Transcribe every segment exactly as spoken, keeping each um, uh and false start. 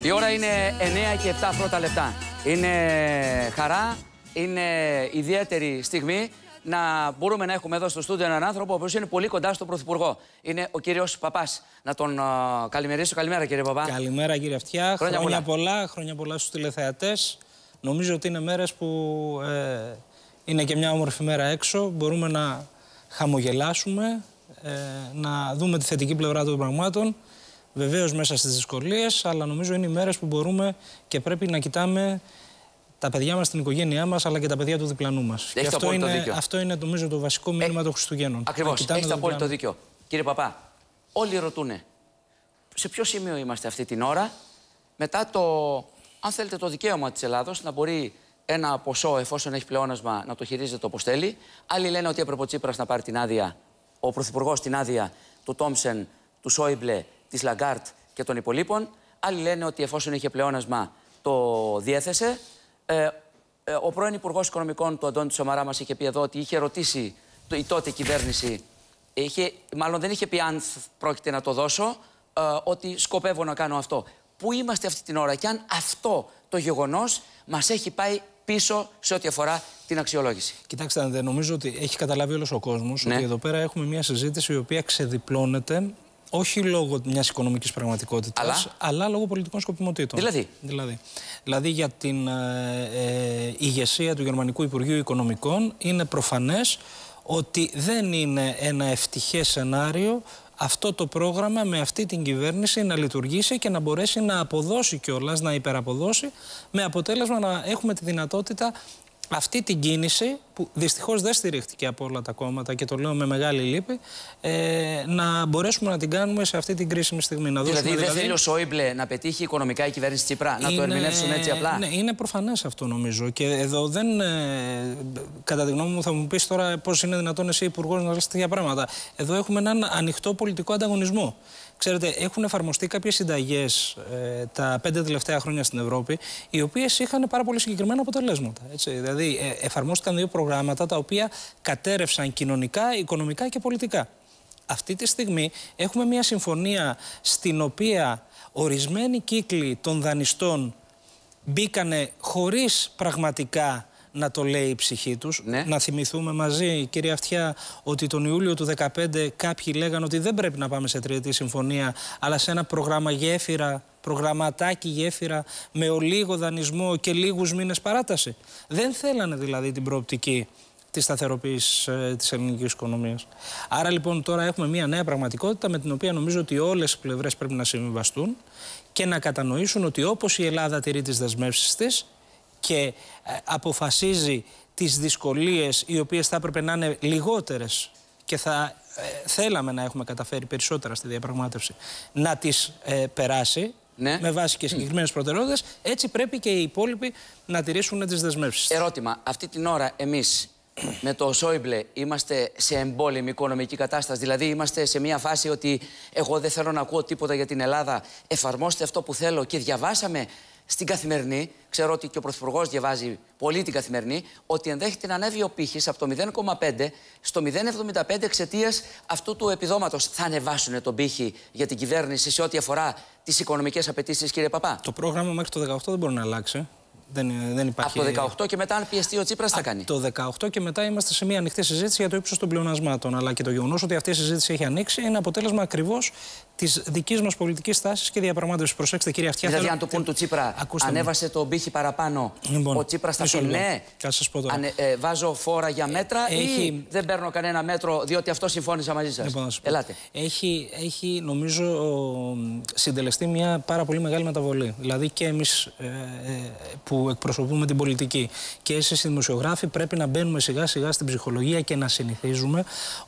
Η ώρα είναι εννέα και επτά πρώτα λεπτά. Είναι χαρά, είναι ιδιαίτερη στιγμή να μπορούμε να έχουμε εδώ στο στούντιο έναν άνθρωπο ο οποίος είναι πολύ κοντά στον Πρωθυπουργό. Είναι ο κύριος Παπάς. Να τον uh, καλημερίσω. Καλημέρα, κύριε Παπά. Καλημέρα, κύριε Αυτιά. Χρόνια, χρόνια πολλά. πολλά. Χρόνια πολλά στους τηλεθεατές. Νομίζω ότι είναι μέρες που ε, είναι και μια όμορφη μέρα έξω. Μπορούμε να χαμογελάσουμε, ε, να δούμε τη θετική πλευρά των πραγμάτων. Βεβαίως μέσα στις δυσκολίες, αλλά νομίζω είναι οι μέρες που μπορούμε και πρέπει να κοιτάμε τα παιδιά μας, την οικογένειά μας, αλλά και τα παιδιά του διπλανού μας. Και αυτό είναι, αυτό είναι νομίζω το βασικό μήνυμα ε, των Χριστουγέννων. Ακριβώς, έχετε απόλυτο δίκιο. Κύριε Παπά, όλοι ρωτούνε σε ποιο σημείο είμαστε αυτή την ώρα μετά το, αν θέλετε, το δικαίωμα της Ελλάδος να μπορεί ένα ποσό, εφόσον έχει πλεόνασμα, να το χειρίζεται όπως θέλει. Άλλοι λένε ότι έπρεπε ο Τσίπρας να πάρει την άδεια, ο Πρωθυπουργός την άδεια του Τόμψεν, του Σόιμπλε, της Λαγκάρτ και των υπολείπων. Άλλοι λένε ότι εφόσον είχε πλεόνασμα το διέθεσε. Ε, ε, ο πρώην Υπουργός Οικονομικών του Αντώνη Σαμαρά μας είχε πει εδώ ότι είχε ρωτήσει το, η τότε κυβέρνηση, είχε, μάλλον δεν είχε πει αν πρόκειται να το δώσω, ε, ότι σκοπεύω να κάνω αυτό. Πού είμαστε αυτή την ώρα και αν αυτό το γεγονός μας έχει πάει πίσω σε ό,τι αφορά την αξιολόγηση. Κοιτάξτε, δεν νομίζω ότι έχει καταλάβει όλος ο κόσμος, ναι, ότι εδώ πέρα έχουμε μια συζήτηση η οποία ξεδιπλώνεται. Όχι λόγω μιας οικονομικής πραγματικότητας, αλλά, αλλά λόγω πολιτικών σκοπιμοτήτων. Δηλαδή. Δηλαδή, δηλαδή για την ε, ε, ηγεσία του Γερμανικού Υπουργείου Οικονομικών είναι προφανές ότι δεν είναι ένα ευτυχές σενάριο αυτό το πρόγραμμα με αυτή την κυβέρνηση να λειτουργήσει και να μπορέσει να αποδώσει κιόλας, να υπεραποδώσει, με αποτέλεσμα να έχουμε τη δυνατότητα αυτή την κίνηση, που δυστυχώς δεν στηρίχτηκε από όλα τα κόμματα και το λέω με μεγάλη λύπη, ε, να μπορέσουμε να την κάνουμε σε αυτή την κρίσιμη στιγμή. Να δηλαδή, δηλαδή δεν θέλει ο Σόιμπλε να πετύχει οικονομικά η κυβέρνηση Τσίπρα, να είναι, το ερμηνεύσουμε έτσι απλά. Ναι, είναι προφανές αυτό νομίζω. Και εδώ δεν. Ε, κατά τη γνώμη μου, θα μου πεις τώρα πώς είναι δυνατόν εσύ υπουργός να λες τέτοια πράγματα. Εδώ έχουμε έναν ανοιχτό πολιτικό ανταγωνισμό. Ξέρετε, έχουν εφαρμοστεί κάποιες συνταγές ε, τα πέντε τελευταία χρόνια στην Ευρώπη, οι οποίες είχαν πάρα πολύ συγκεκριμένα αποτελέσματα. Έτσι. Δηλαδή, ε, εφαρμόστηκαν δύο προγράμματα τα οποία κατέρευσαν κοινωνικά, οικονομικά και πολιτικά. Αυτή τη στιγμή έχουμε μια συμφωνία στην οποία ορισμένοι κύκλοι των δανειστών μπήκανε χωρίς πραγματικά να το λέει η ψυχή τους. Ναι. Να θυμηθούμε μαζί, κυρία Αυτιά, ότι τον Ιούλιο του δύο χιλιάδες δεκαπέντε κάποιοι λέγανε ότι δεν πρέπει να πάμε σε τριετή συμφωνία, αλλά σε ένα πρόγραμμα γέφυρα, προγραμματάκι γέφυρα, με ολίγο δανεισμό και λίγους μήνες παράταση. Δεν θέλανε δηλαδή την προοπτική της σταθεροποίησης ε, της ελληνικής οικονομίας. Άρα λοιπόν τώρα έχουμε μια νέα πραγματικότητα με την οποία νομίζω ότι όλες οι πλευρές πρέπει να συμβιβαστούν και να κατανοήσουν ότι όπως η Ελλάδα τηρεί τις δεσμεύσεις της και ε, αποφασίζει τις δυσκολίες οι οποίες θα έπρεπε να είναι λιγότερες και θα ε, θέλαμε να έχουμε καταφέρει περισσότερα στη διαπραγμάτευση να τις ε, περάσει, ναι, με βάση και συγκεκριμένες προτεραιότητες, έτσι πρέπει και οι υπόλοιποι να τηρήσουν τις δεσμεύσεις. Ερώτημα, αυτή την ώρα εμείς με το Σόιμπλε είμαστε σε εμπόλεμη οικονομική κατάσταση, δηλαδή είμαστε σε μια φάση ότι εγώ δεν θέλω να ακούω τίποτα για την Ελλάδα, εφαρμόστε αυτό που θέλω, και διαβάσαμε στην Καθημερινή, ξέρω ότι και ο Πρωθυπουργός διαβάζει πολύ την Καθημερινή, ότι ενδέχεται να ανέβει ο πύχης από το μηδέν κόμμα πέντε στο μηδέν κόμμα εβδομήντα πέντε εξαιτίας αυτού του επιδόματος. Θα ανεβάσουν τον πύχη για την κυβέρνηση σε ό,τι αφορά τις οικονομικές απαιτήσεις, κύριε Παπά? Το πρόγραμμα μέχρι το δεκαοκτώ δεν μπορεί να αλλάξει. Δεν, δεν υπάρχει... Από το δεκαοκτώ και μετά, αν πιεστεί ο Τσίπρας, θα κάνει. Από το δεκαοκτώ και μετά είμαστε σε μια ανοιχτή συζήτηση για το ύψος των πλεονασμάτων. Αλλά και το γεγονός ότι αυτή η συζήτηση έχει ανοίξει είναι αποτέλεσμα ακριβώς της δικής μας πολιτικής τάσης και διαπραγμάτευσης. Προσέξτε, κύριε Αυτιά. Δηλαδή, θέλω... αν του πούν του Τσίπρα, ακούστε, ανέβασε με τον πύχη παραπάνω, λοιπόν, ο Τσίπρας θα πει ναι, ανε, ε, βάζω φόρα για μέτρα, έχει... ή δεν παίρνω κανένα μέτρο διότι αυτό συμφώνησα μαζί σας? Λοιπόν, Ελάτε. Έχει, έχει, νομίζω, συντελεστεί μια πάρα πολύ μεγάλη μεταβολή. Δηλαδή και εμείς ε, ε, που εκπροσωπούμε την πολιτική και εσείς οι δημοσιογράφοι πρέπει να μπαίνουμε σιγά σιγά στην ψυχολογία και να συνηθίζουμε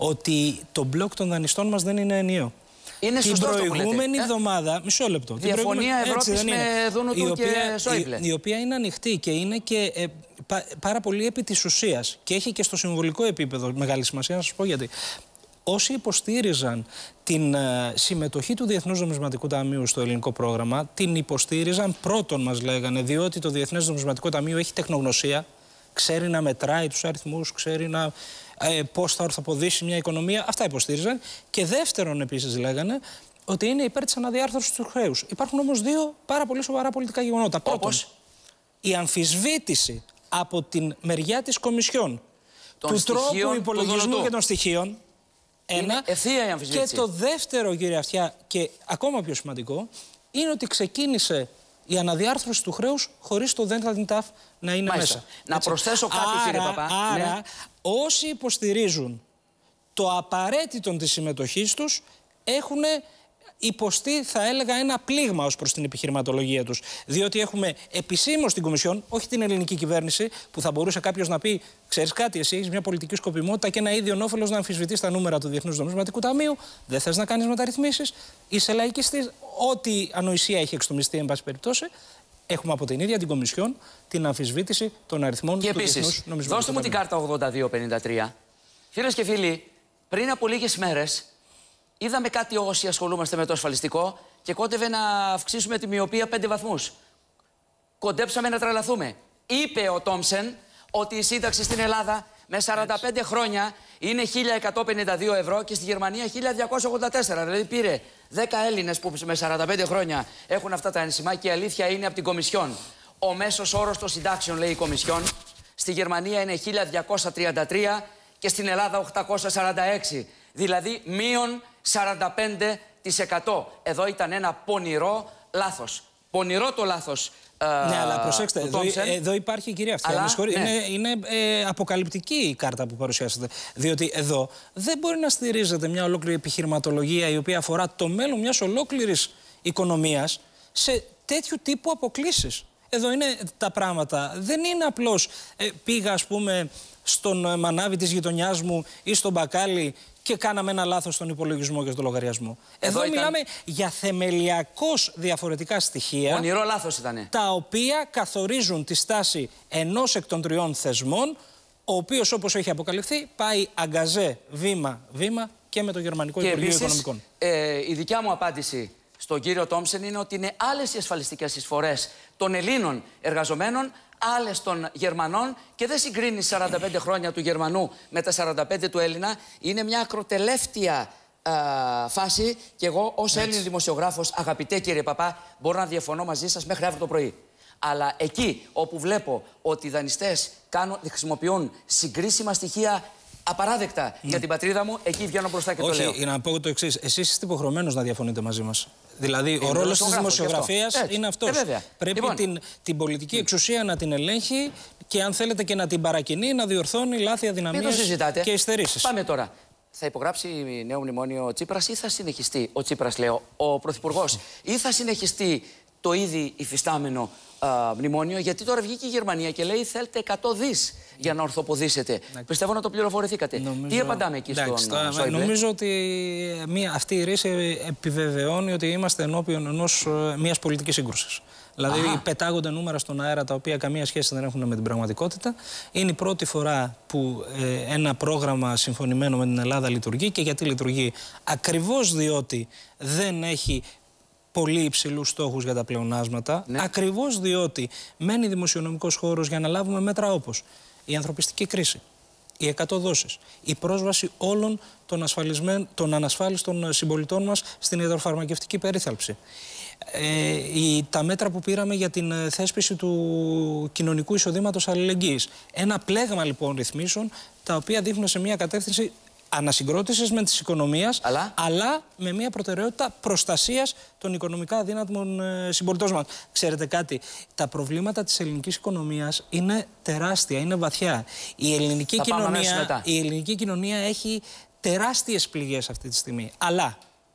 ότι το μπλοκ των δανειστών μας δεν είναι ενιαίο. Είναι την προηγούμενη ε? εβδομάδα, μισό λεπτό. Διαφωνία Ευρώπης με Δούνου και Σόιμπλε. Η, η οποία είναι ανοιχτή και είναι και ε, πα, πάρα πολύ επί της ουσίας και έχει και στο συμβολικό επίπεδο μεγάλη σημασία. Να σας πω γιατί. Όσοι υποστήριζαν την uh, συμμετοχή του Διεθνούς Νομισματικού Ταμείου στο ελληνικό πρόγραμμα, την υποστήριζαν, πρώτον μας λέγανε, διότι το Διεθνές Νομισματικό Ταμείο έχει τεχνογνωσία, ξέρει να μετράει τους αριθμούς, ξέρει να, ε, πώς θα ορθοποδήσει μια οικονομία. Αυτά υποστήριζαν. Και δεύτερον, επίσης, λέγανε ότι είναι υπέρ της αναδιάρθρωσης του χρέους. Υπάρχουν όμως δύο πάρα πολύ σοβαρά πολιτικά γεγονότα. Πρώτον, η αμφισβήτηση από την μεριά της Κομισιόν του τρόπου υπολογισμού και των στοιχείων. Ένα. Ευθεία η αμφισβήτηση. Και το δεύτερο, κύριε Αυτιά, και ακόμα πιο σημαντικό, είναι ότι ξεκίνησε η αναδιάρθρωση του χρέους χωρίς το ΔΕΝΤΑ να είναι Μάλιστα. μέσα. Να Έτσι. προσθέσω κάτι, άρα, κύριε Παπά. Άρα, ναι. όσοι υποστηρίζουν το απαραίτητο της συμμετοχής τους έχουν υποστεί, θα έλεγα, ένα πλήγμα ως προς την επιχειρηματολογία τους. Διότι έχουμε επισήμως την Κομισιόν, όχι την ελληνική κυβέρνηση, που θα μπορούσε κάποιος να πει: ξέρεις κάτι, εσύ έχεις μια πολιτική σκοπιμότητα και ένα ίδιο όφελος να αμφισβητείς τα νούμερα του Διεθνούς Νομισματικού Ταμείου, δεν θες να κάνεις μεταρρυθμίσεις, είσαι λαϊκιστής, ό,τι ανοησία έχει εξτομιστεί, εν πάση περιπτώσει. Έχουμε από την ίδια την Κομισιόν την αμφισβήτηση των αριθμών και του επίσης, Διεθνούς Νομισματικού Ταμείου. δώστε μου την κάρτα ογδόντα δύο πενήντα τρία. Φίλες και φίλοι, πριν από λίγες μέρες. Είδαμε κάτι όσοι ασχολούμαστε με το ασφαλιστικό και κόντευε να αυξήσουμε τη μοιοπία πέντε βαθμούς. Κοντέψαμε να τρελαθούμε. Είπε ο Τόμσεν ότι η σύνταξη στην Ελλάδα με σαράντα πέντε χρόνια είναι χίλια εκατόν πενήντα δύο ευρώ και στη Γερμανία χίλια διακόσια ογδόντα τέσσερα. Δηλαδή πήρε δέκα Έλληνες που με σαράντα πέντε χρόνια έχουν αυτά τα ένσημα και η αλήθεια είναι από την Κομισιόν. Ο μέσος όρος των συντάξεων, λέει η Κομισιόν, στη Γερμανία είναι χίλια διακόσια τριάντα τρία και στην Ελλάδα οκτακόσια σαράντα έξι. Δηλαδή μείον σαράντα πέντε τοις εκατό. Εδώ ήταν ένα πονηρό λάθος. Πονηρό το λάθος. Ναι, αλλά προσέξτε, εδώ, εδώ υπάρχει, κυρία Αυτιά, ναι. είναι, είναι ε, αποκαλυπτική η κάρτα που παρουσιάσατε. Διότι εδώ δεν μπορεί να στηρίζεται μια ολόκληρη επιχειρηματολογία η οποία αφορά το μέλλον μιας ολόκληρης οικονομίας σε τέτοιου τύπου αποκλίσεις. Εδώ είναι τα πράγματα. Δεν είναι απλώς ε, πήγα, ας πούμε, στον μανάβη της γειτονιάς μου ή στον μπακάλι και κάναμε ένα λάθος στον υπολογισμό και στον λογαριασμό. Εδώ, Εδώ ήταν... μιλάμε για θεμελιακώς διαφορετικά στοιχεία. Ονειρό λάθος ήτανε. Τα οποία καθορίζουν τη στάση ενός εκ των τριών θεσμών, ο οποίος, όπως έχει αποκαλυφθεί, πάει αγκαζέ βήμα-βήμα και με το Γερμανικό και Υπουργείο επίσης, Οικονομικών. Ε, η δικιά μου απάντηση στον κύριο Τόμσεν είναι ότι είναι άλλες οι ασφαλιστικές εισφορές των Ελλήνων εργαζομένων, άλλες των Γερμανών και δεν συγκρίνει σαράντα πέντε χρόνια του Γερμανού με τα σαράντα πέντε του Έλληνα. Είναι μια ακροτελεύτια α, φάση και εγώ ως Έλλην δημοσιογράφος, αγαπητέ κύριε Παπά, μπορώ να διαφωνώ μαζί σας μέχρι αύριο το πρωί. Αλλά εκεί όπου βλέπω ότι οι δανειστές κάνουν, χρησιμοποιούν συγκρίσιμα στοιχεία απαράδεκτα mm. για την πατρίδα μου, εκεί βγαίνω μπροστά και Όχι, το λέω. Όχι, να πω το εξής. Εσείς είστε υποχρεωμένος να διαφωνείτε μαζί μας. Δηλαδή, είναι ο ρόλος της δημοσιογραφίας είναι αυτός. Ε, Πρέπει λοιπόν, την, την πολιτική εξουσία να την ελέγχει και, αν θέλετε, και να την παρακινεί, να διορθώνει λάθη, αδυναμίες και υστερήσεις. Πάμε τώρα. Θα υπογράψει νέο μνημόνιο ο Τσίπρας ή θα συνεχιστεί, ο Τσίπρας λέω, ο Πρωθυπουργός, ή θα συνεχιστεί το ήδη υφιστάμενο α, μνημόνιο, γιατί τώρα βγήκε η Γερμανία και λέει θέλετε εκατό δις για να ορθοποδήσετε. Ναι. Πιστεύω να το πληροφορηθήκατε. Νομίζω... Τι απαντάμε εκεί Εντάξει, στον Σόιμπλε? Νομίζω ότι μία, αυτή η ρίση επιβεβαιώνει ότι είμαστε ενώπιον ενός, μιας πολιτικής σύγκρουσης. Δηλαδή Αχα. πετάγονται νούμερα στον αέρα τα οποία καμία σχέση δεν έχουν με την πραγματικότητα. Είναι η πρώτη φορά που ε, ένα πρόγραμμα συμφωνημένο με την Ελλάδα λειτουργεί. Και γιατί λειτουργεί? Ακριβώς διότι δεν έχει πολύ υψηλούς στόχους για τα πλεονάσματα, ναι. Ακριβώς διότι μένει δημοσιονομικός χώρος για να λάβουμε μέτρα όπως η ανθρωπιστική κρίση, οι εκατό δόσεις, η πρόσβαση όλων των, των ανασφάλιστων συμπολιτών μας στην ιατροφαρμακευτική περίθαλψη. Ε, η, τα μέτρα που πήραμε για την θέσπιση του κοινωνικού εισοδήματος αλληλεγγύης. Ένα πλέγμα λοιπόν ρυθμίσεων τα οποία δείχνουν σε μια κατεύθυνση ανασυγκρότησης με της οικονομίας, αλλά... αλλά με μια προτεραιότητα προστασίας των οικονομικά αδύνατων ε, συμπολιτών μας. Ξέρετε κάτι, τα προβλήματα της ελληνικής οικονομίας είναι τεράστια, είναι βαθιά. Η ελληνική, κοινωνία, η ελληνική κοινωνία έχει τεράστιες πληγές αυτή τη στιγμή. Αλλά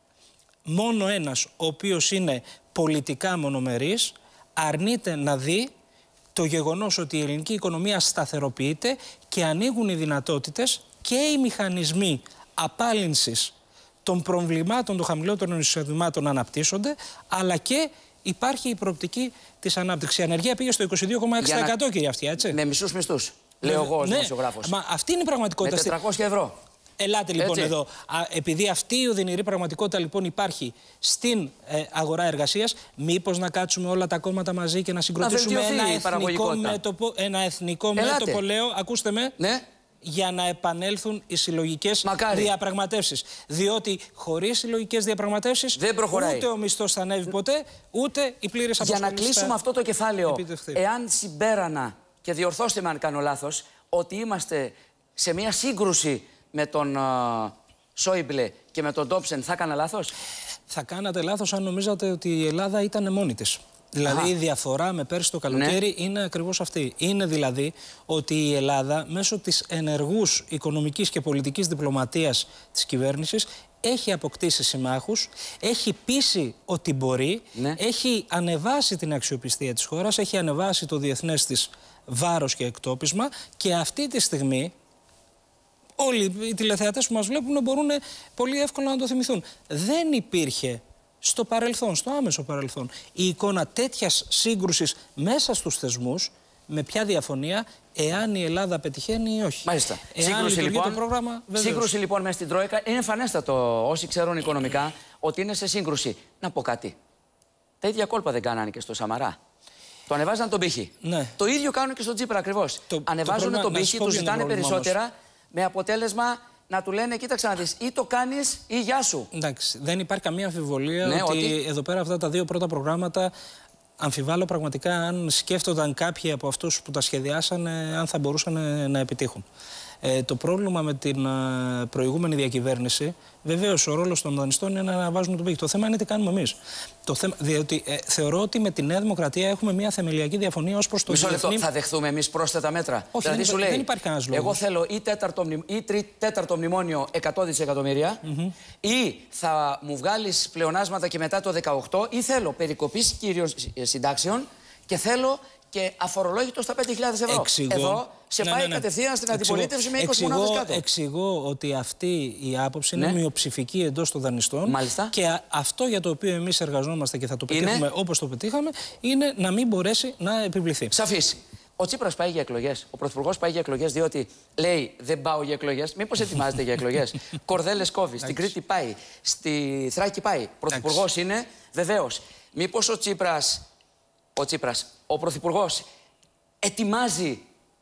μόνο ένας, ο οποίος είναι πολιτικά μονομερής, αρνείται να δει το γεγονός ότι η ελληνική οικονομία σταθεροποιείται και ανοίγουν οι δυνατότητες και οι μηχανισμοί απάλυνσης των προβλημάτων των χαμηλότερων εισοδημάτων αναπτύσσονται, αλλά και υπάρχει η προοπτική της ανάπτυξης. Η ανεργία πήγε στο είκοσι δύο κόμμα έξι τοις εκατό, να... κύριε Αυτιά, έτσι. Με μισούς μισθούς, λέω εγώ ως ναι, δημοσιογράφος. Μα αυτή είναι η πραγματικότητα. Με τετρακόσια ευρώ. Ελάτε λοιπόν έτσι. Εδώ. Α, επειδή αυτή η οδυνηρή πραγματικότητα λοιπόν υπάρχει στην ε, αγορά εργασίας, μήπως να κάτσουμε όλα τα κόμματα μαζί και να συγκροτήσουμε να ένα εθνικό μέτωπο, ένα εθνικό μέτωπο, λέω, ακούστε με. Ναι. για να επανέλθουν οι συλλογικές διαπραγματεύσεις. Διότι χωρίς συλλογικές διαπραγματεύσεις ούτε ο μισθός θα ανέβει ποτέ, ούτε η πλήρης απασχόληση. Για να κλείσουμε αυτό το κεφάλαιο, εάν συμπέρανα, και διορθώστε με αν κάνω λάθος, ότι είμαστε σε μια σύγκρουση με τον uh, Σόιμπλε και με τον Ντόψεν, θα έκανα λάθος? Θα κάνατε λάθος αν νομίζατε ότι η Ελλάδα ήταν μόνη της. Δηλαδή, Αχα. η διαφορά με πέρσι το καλοκαίρι ναι. είναι ακριβώς αυτή. Είναι δηλαδή ότι η Ελλάδα, μέσω της ενεργούς οικονομικής και πολιτικής διπλωματίας της κυβέρνησης, έχει αποκτήσει συμμάχους, έχει πείσει ότι μπορεί, ναι. έχει ανεβάσει την αξιοπιστία της χώρας, έχει ανεβάσει το διεθνές της βάρος και εκτόπισμα, και αυτή τη στιγμή όλοι οι τηλεθεατές που μας βλέπουν μπορούν πολύ εύκολα να το θυμηθούν. Δεν υπήρχε στο παρελθόν, στο άμεσο παρελθόν, η εικόνα τέτοιας σύγκρουσης μέσα στους θεσμούς, με ποια διαφωνία, εάν η Ελλάδα πετυχαίνει ή όχι. Μάλιστα. Εάν σύγκρουση, λοιπόν, το πρόγραμμα, σύγκρουση λοιπόν μέσα στην Τρόικα. Είναι εμφανέστατο, όσοι ξέρουν οικονομικά, ότι είναι σε σύγκρουση. Να πω κάτι. Τα ίδια κόλπα δεν κάνανε και στο Σαμαρά. Το ανεβάζαν τον πύχη. Ναι. Το ίδιο κάνουν και στον Τσίπρα ακριβώς. Ανεβάζουν το τον πύχη, του ζητάνε περισσότερα, όμως, με αποτέλεσμα να του λένε: κοίταξε να δεις, ή το κάνεις ή γεια σου. Εντάξει, δεν υπάρχει καμία αμφιβολία ναι, ότι, ότι εδώ πέρα αυτά τα δύο πρώτα προγράμματα, αμφιβάλλω πραγματικά αν σκέφτονταν κάποιοι από αυτούς που τα σχεδιάσανε, αν θα μπορούσαν να επιτύχουν. Ε, το πρόβλημα με την uh, προηγούμενη διακυβέρνηση, βεβαίως ο ρόλος των δανειστών είναι να βάζουν τον πύχη. Το θέμα είναι τι κάνουμε εμείς. Το θέμα, διότι ε, θεωρώ ότι με τη Νέα Δημοκρατία έχουμε μια θεμελιακή διαφωνία ως προς το Μισό διεθνή... λεπτό, θα δεχθούμε εμείς πρόσθετα μέτρα? Όχι, δηλαδή δεν, σου λέει, δεν υπάρχει κανένας λόγος. Εγώ θέλω ή τέταρτο, ή τρί, τέταρτο μνημόνιο εκατό δισεκατομμύρια, mm-hmm. ή θα μου βγάλεις πλεονάσματα και μετά το δεκαοκτώ, ή θέλω περικοπής κυρίως συντάξεων και θέλω και αφορολόγητο στα πέντε χιλιάδες ευρώ. Εξηγώ. Εδώ σε ναι, πάει ναι, ναι. κατευθείαν στην αντιπολίτευση με είκοσι μονάδες κάτω. Εξηγώ ότι αυτή η άποψη ναι. είναι μειοψηφική εντός των δανειστών. Μάλιστα. Και αυτό για το οποίο εμείς εργαζόμαστε και θα το πετύχουμε είναι... όπως το πετύχαμε, είναι να μην μπορέσει να επιβληθεί. Σαφής. Ο Τσίπρας πάει για εκλογές. Ο Πρωθυπουργός πάει για εκλογές διότι λέει: δεν πάω για εκλογές. Μήπως ετοιμάζεται για εκλογές? Κορδέλες κόβει. Στην Κρήτη πάει. Στη Θράκη πάει. Πρωθυπουργός είναι. Βεβαίως. Μήπως ο Τσίπρας. Ο Τσίπρας, ο Πρωθυπουργός, ετοιμάζει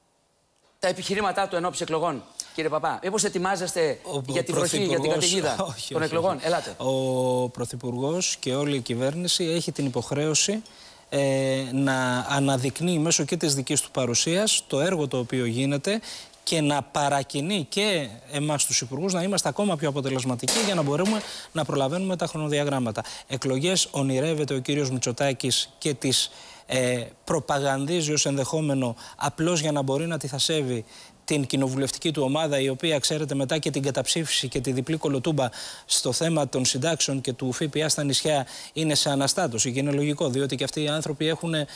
τα επιχειρήματά του ενόψει εκλογών, κύριε Παπά? Μήπως ετοιμάζεστε ο, για ο τη βροχή, για την καταιγίδα όχι, των όχι, εκλογών? Όχι. Ελάτε. Ο Πρωθυπουργός και όλη η κυβέρνηση έχει την υποχρέωση ε, να αναδεικνύει μέσω και της δικής του παρουσίας το έργο το οποίο γίνεται και να παρακινεί και εμάς τους υπουργούς να είμαστε ακόμα πιο αποτελεσματικοί για να μπορούμε να προλαβαίνουμε τα χρονοδιαγράμματα. Εκλογές ονειρεύεται ο κύριος Μητσοτάκης και τις ε, προπαγανδίζει ως ενδεχόμενο απλώς για να μπορεί να τυθασεύει την κοινοβουλευτική του ομάδα, η οποία, ξέρετε, μετά και την καταψήφιση και τη διπλή κολοτούμπα στο θέμα των συντάξεων και του ΦΠΑ στα νησιά είναι σε αναστάτωση. Και είναι λογικό, διότι και αυτοί οι άνθρωποι έχουν ε,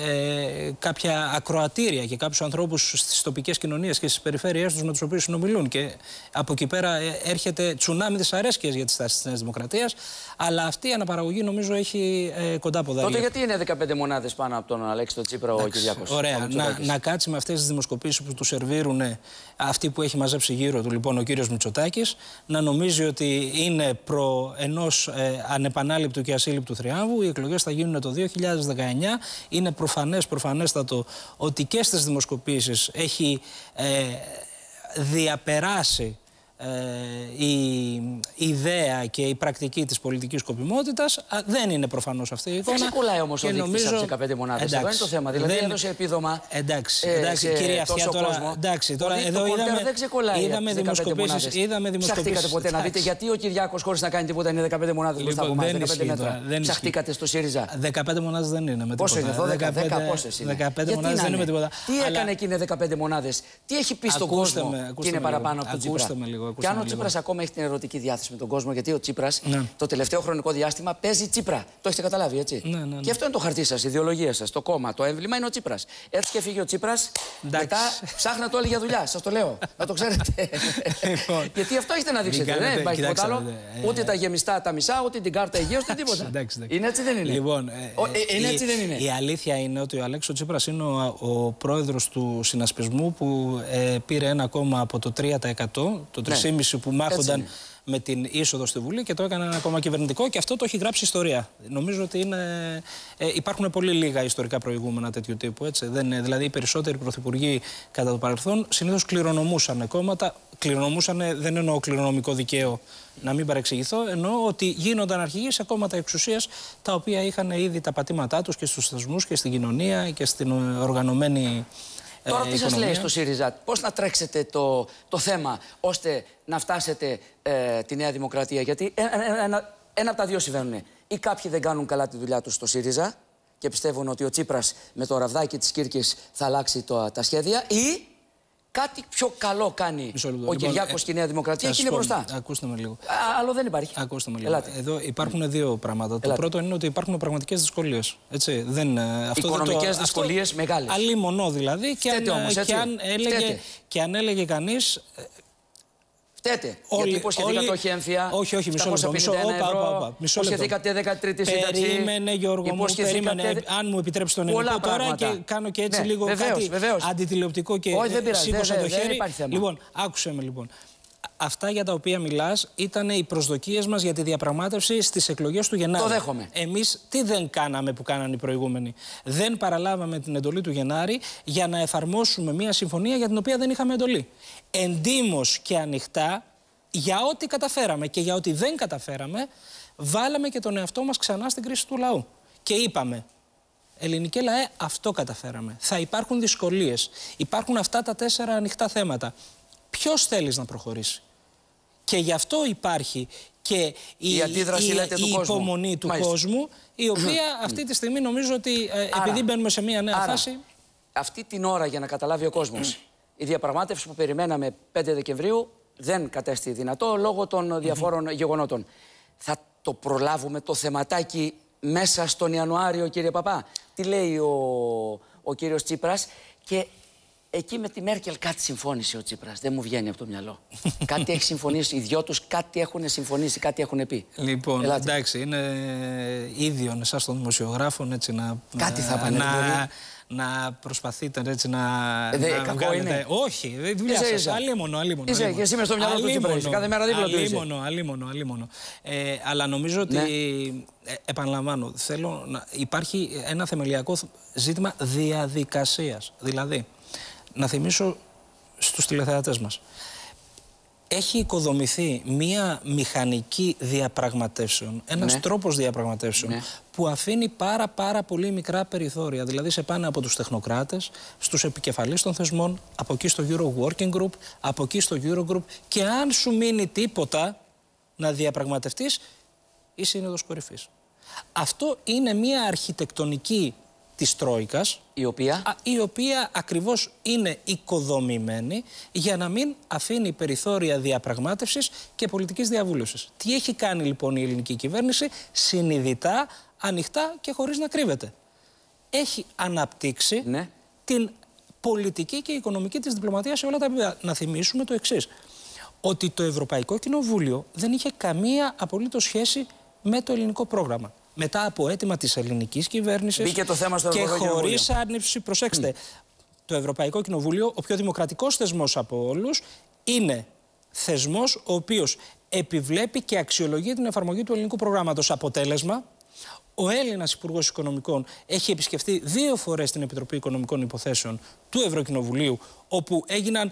κάποια ακροατήρια και κάποιους ανθρώπους στις τοπικές κοινωνίες και στις περιφέρειές τους με τους οποίους συνομιλούν. Και από εκεί πέρα έρχεται τσουνάμι δυσαρέσκειας για τις τάσεις της Νέας Δημοκρατίας. Αλλά αυτή η αναπαραγωγή νομίζω έχει ε, κοντά ποδάρια. Τότε γιατί είναι δεκαπέντε μονάδες πάνω από τον Αλέξη τον Τσίπρα ο Κυριάκος? Ωραία. Να, να κάτσει με αυτές τις δημοσκοπήσεις που του σερβίρουν αυτοί που έχει μαζέψει γύρω του, λοιπόν, ο κύριος Μητσοτάκης, να νομίζει ότι είναι προ ενός ε, ανεπανάληπτου και ασύλληπτου θριάμβου. Οι εκλογές θα γίνουν το δύο χιλιάδες δεκαεννιά. Είναι προφανές, προφανέστατο ότι και στις δημοσκοπήσεις έχει ε, διαπεράσει Ε, η ιδέα και η πρακτική της πολιτικής σκοπιμότητας. Α, δεν είναι προφανώς αυτή η εικόνα. Δεν ξεκολλάει όμως ο δείκτης από τις δεκαπέντε μονάδες. Εντάξει, εδώ είναι το θέμα. Δηλαδή δεν... έδωσε επίδομα. Εντάξει, ε, εντάξει κύριε Αυτιά, τώρα, εντάξει, τώρα ο εδώ είδαμε, δεν ξεκολλάει είδαμε δημοσκοπήσεις. Είδαμε Ψαχτήκατε ποτέ να δείτε γιατί ο Κυριάκος χωρίς να κάνει τίποτα είναι δεκαπέντε μονάδες μπροστά από εμάς? Ψαχτήκατε στο ΣΥΡΙΖΑ? δεκαπέντε μονάδες δεν είναι με τίποτα. Πόσο είναι, δώδεκα, δέκα, πόσες είναι? δεκαπέντε μονάδες δεν είναι με τίποτα. Τι έκανε εκείνη δεκαπέντε μονάδες? Τι έχει πει στον κόσμο και είναι παραπάνω από τον Τσίπρα? Και αν ο Τσίπρας ακόμα έχει την ερωτική διάθεση με τον κόσμο, γιατί ο Τσίπρας ναι. το τελευταίο χρονικό διάστημα παίζει Τσίπρα. Το έχετε καταλάβει, έτσι? Ναι, ναι, ναι. Και αυτό είναι το χαρτί σας, η ιδεολογία σας, το κόμμα, το έμβλημα είναι ο Τσίπρας. Έτσι και φύγει ο Τσίπρας, μετά ψάχνετε όλοι για δουλειά. Σας το λέω, να το ξέρετε. Γιατί αυτό έχετε να δείξετε. Δεν υπάρχει τίποτα άλλο. Ούτε τα γεμιστά τα μισά, ούτε την κάρτα υγείας, ούτε τίποτα. Είναι έτσι, δεν είναι? Λοιπόν, είναι έτσι, δεν είναι? Η αλήθεια είναι ότι ο Αλέξης Τσίπρας είναι ο πρόεδρος του συνασπισμού που πήρε ένα κόμμα από το τρία τοις εκατό, το τρία κόμμα πέντε τοις εκατό που μάχονταν με την είσοδο στη Βουλή και το έκανε ένα κόμμα κυβερνητικό και αυτό το έχει γράψει ιστορία. Νομίζω ότι είναι, ε, υπάρχουν πολύ λίγα ιστορικά προηγούμενα τέτοιου τύπου. Έτσι. Δεν είναι, δηλαδή οι περισσότεροι πρωθυπουργοί κατά το παρελθόν συνήθως κληρονομούσαν κόμματα. Κληρονομούσαν, δεν εννοώ κληρονομικό δικαίωμα, να μην παρεξηγηθώ, εννοώ ότι γίνονταν αρχηγοί σε κόμματα εξουσίας τα οποία είχαν ήδη τα πατήματά τους και στους θεσμούς και στην κοινωνία και στην οργανωμένη. Τώρα τι σας λέει στο ΣΥΡΙΖΑ, πώς να τρέξετε το, το θέμα ώστε να φτάσετε ε, τη Νέα Δημοκρατία? Γιατί ένα, ένα, ένα από τα δύο συμβαίνουν. Ή κάποιοι δεν κάνουν καλά τη δουλειά τους στο ΣΥΡΙΖΑ και πιστεύουν ότι ο Τσίπρας με το ραβδάκι της Κύρκης θα αλλάξει το, τα σχέδια, ή κάτι πιο καλό κάνει ο λοιπόν, Κυριάκος ε, και η Νέα Δημοκρατία και είναι πω, μπροστά. Ακούστε με λίγο. Α, άλλο δεν υπάρχει. Ακούστε με λίγο. Εδώ υπάρχουν δύο πράγματα. Ελάτε. Το πρώτο είναι ότι υπάρχουν πραγματικές δυσκολίες. Έτσι, δεν, αυτό οικονομικές δεν το, δυσκολίες αυτό, μεγάλες. Αλλήμονο δηλαδή. Και αν, όμως, και, αν έλεγε, και αν έλεγε κανείς. Φταίτε. Όλοι, γιατί υποσχεθήκατε όχι έμφυα. Όχι, όχι, μισό λεπτό. Μισό, όπα, όπα, όπα, μισό υποσχεθήκατε δέκατη τρίτη σύνταξη. Περίμενε, Γιώργο μου, περίμενε. Αν μου επιτρέψει τον ελληνικό τώρα και κάνω και έτσι ναι, λίγο βεβαίως, κάτι βεβαίως. αντιτηλεοπτικό και σήκωσα το χέρι. Λοιπόν, άκουσε με λοιπόν. Αυτά για τα οποία μιλάς ήταν οι προσδοκίες μας για τη διαπραγμάτευση στις εκλογές του Γενάρη. Το δέχομαι. Εμείς τι δεν κάναμε που κάνανε οι προηγούμενοι? Δεν παραλάβαμε την εντολή του Γενάρη για να εφαρμόσουμε μια συμφωνία για την οποία δεν είχαμε εντολή. Εντύμως και ανοιχτά, για ό,τι καταφέραμε και για ό,τι δεν καταφέραμε, βάλαμε και τον εαυτό μας ξανά στην κρίση του λαού. Και είπαμε, ελληνικέ λαέ, αυτό καταφέραμε. Θα υπάρχουν δυσκολίες. Υπάρχουν αυτά τα τέσσερα ανοιχτά θέματα. Ποιος θέλεις να προχωρήσει? Και γι' αυτό υπάρχει και η, η, αντίδραση, η, λέτε, η του υπομονή κόσμου. του Μάλιστα. κόσμου, η οποία αυτή τη στιγμή νομίζω ότι ε, άρα, επειδή μπαίνουμε σε μια νέα άρα, φάση... Αυτή την ώρα, για να καταλάβει ο κόσμος, η διαπραγμάτευση που περιμέναμε πέντε Δεκεμβρίου δεν κατέστη δυνατό λόγω των διαφόρων mm-hmm. γεγονότων. Θα το προλάβουμε το θεματάκι μέσα στον Ιανουάριο, κύριε Παπά? Τι λέει ο, ο κύριος Τσίπρας? Και εκεί με τη Μέρκελ κάτι συμφώνησε ο Τσίπρας. Δεν μου βγαίνει από το μυαλό. Κάτι έχει συμφωνήσει. Οι δυο τους κάτι έχουν συμφωνήσει, κάτι έχουν πει. Λοιπόν, Ελάτε. εντάξει, είναι ίδιον εσάς των δημοσιογράφων έτσι να. Κάτι θα πάνε. Να, να προσπαθείτε έτσι να. Ε, δε, να κακό είναι. Όχι, δεν δουλειά σας. Αλίμονο, αλίμονο. Είσαι και εσύ μες στο μυαλό του Τσίπρα. Κάθε μέρα δίπλα του. Αλίμονο, αλίμονο, αλίμονο. Ε, αλλά νομίζω ότι. Ναι. Ε, επαναλαμβάνω, θέλω να υπάρχει ένα θεμελιακό ζήτημα διαδικασίας. Δηλαδή. Να θυμίσω στους τηλεθεατές μας. Έχει οικοδομηθεί μία μηχανική διαπραγματεύσεων, ένας ναι. τρόπος διαπραγματεύσεων ναι. που αφήνει πάρα πάρα πολύ μικρά περιθώρια. Δηλαδή σε πάνε από τους τεχνοκράτες, στους επικεφαλείς των θεσμών, από εκεί στο Euro Working Group, από εκεί στο Eurogroup, και αν σου μείνει τίποτα να διαπραγματευτείς, η Σύνοδος Κορυφής. Αυτό είναι μία αρχιτεκτονική της Τρόικας, η οποία... Α, η οποία ακριβώς είναι οικοδομημένη για να μην αφήνει περιθώρια διαπραγμάτευσης και πολιτικής διαβούλευσης. Τι έχει κάνει λοιπόν η ελληνική κυβέρνηση? Συνειδητά, ανοιχτά και χωρίς να κρύβεται. Έχει αναπτύξει ναι. την πολιτική και οικονομική της διπλωματία σε όλα τα επίπεδα. Να θυμίσουμε το εξής, ότι το Ευρωπαϊκό Κοινοβούλιο δεν είχε καμία απολύτως σχέση με το ελληνικό πρόγραμμα. Μετά από αίτημα της ελληνικής κυβέρνησης μπήκε το θέμα στο και χωρίς Κοινοβούλιο. άρνηση, προσέξτε, mm. το Ευρωπαϊκό Κοινοβούλιο, ο πιο δημοκρατικός θεσμός από όλους, είναι θεσμός ο οποίος επιβλέπει και αξιολογεί την εφαρμογή του ελληνικού προγράμματος. Αποτέλεσμα, ο Έλληνας Υπουργός Οικονομικών έχει επισκεφτεί δύο φορές την Επιτροπή Οικονομικών Υποθέσεων του Ευρωκοινοβουλίου, όπου έγιναν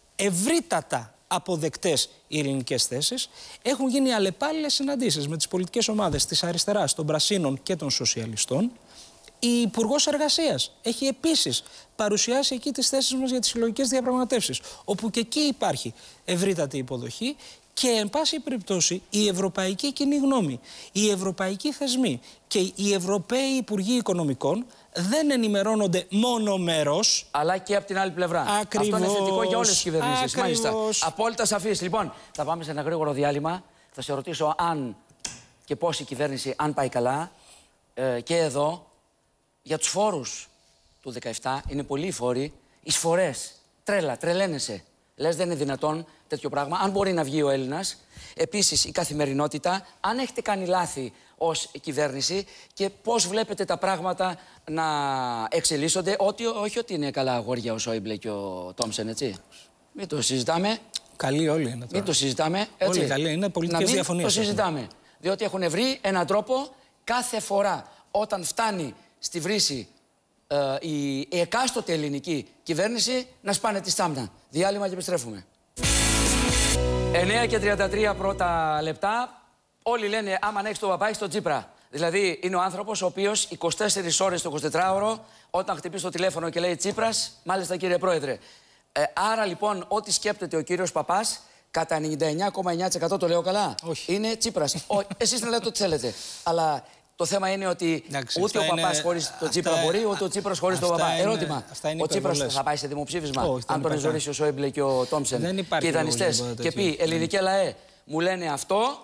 ευρύτατα αποδεκτές οι ελληνικές θέσεις. Έχουν γίνει αλλεπάλληλες συναντήσεις με τις πολιτικές ομάδες της αριστεράς, των Πρασίνων και των Σοσιαλιστών. Η Υπουργός Εργασίας έχει επίσης παρουσιάσει εκεί τις θέσεις μας για τις συλλογικές διαπραγματεύσεις, όπου και εκεί υπάρχει ευρύτατη υποδοχή. Και εν πάση περιπτώσει η ευρωπαϊκή κοινή γνώμη, οι ευρωπαϊκοί θεσμοί και οι Ευρωπαίοι Υπουργοί Οικονομικών δεν ενημερώνονται μόνο μέρος, αλλά και από την άλλη πλευρά. Ακριβώς. Αυτό είναι θετικό για όλες τις κυβερνήσεις. Ακριβώς. Μάλιστα. Απόλυτα σαφής. Λοιπόν, θα πάμε σε ένα γρήγορο διάλειμμα. Θα σε ρωτήσω αν και πώς η κυβέρνηση, αν πάει καλά. Ε, και εδώ, για τους φόρους του δεκαεπτά, είναι πολλοί οι φόροι. Εισφορές. Τρέλα, τρελαίνεσαι. Λες δεν είναι δυνατόν τέτοιο πράγμα, αν μπορεί να βγει ο Έλληνας. Επίσης η καθημερινότητα, αν έχετε κάνει λάθη ως κυβέρνηση και πώς βλέπετε τα πράγματα να εξελίσσονται, ότι, όχι ότι είναι καλά αγόρια ο Σόιμπλε και ο Τόμσεν, έτσι. Μην το συζητάμε. Καλοί όλοι είναι τώρα. Μην το συζητάμε. Έτσι. Όλοι καλοί είναι, πολιτικές διαφωνίες. Το συζητάμε. Διότι έχουν βρει έναν τρόπο κάθε φορά όταν φτάνει στη βρύση ε, η, η εκάστοτε ελληνική κυβέρνηση να σπάνε τη στάμνα. Διάλειμμα και επιστρέφουμε. εννέα και τριάντα τρία πρώτα λεπτά. Όλοι λένε άμα έχεις τον παπά, έχεις τον Τσίπρα. Δηλαδή είναι ο άνθρωπος ο οποίος είκοσι τέσσερις ώρες το εικοσιτετράωρο όταν χτυπήσει το τηλέφωνο και λέει Τσίπρας, μάλιστα κύριε Πρόεδρε. Ε, άρα λοιπόν ό,τι σκέπτεται ο κύριος Παπάς κατά ενενήντα εννέα κόμμα εννέα τοις εκατό το λέω καλά. Όχι. Είναι Τσίπρας. Ο, εσείς να λέτε ό,τι θέλετε. Αλλά το θέμα είναι ότι εντάξει, ούτε ο Παπάς είναι... χωρίς τον Τσίπρα αυτά... μπορεί, ούτε ο Τσίπρας χωρίς τον Παπά. Είναι... Ερώτημα. Ο Τσίπρας θα πάει σε δημοψήφισμα, όχι, αν τον εζωρίσει ο Σόιμπλε και ο Τόμψεν και οι δανειστές και πει ελληνική ΛΑΕ μου λένε αυτό.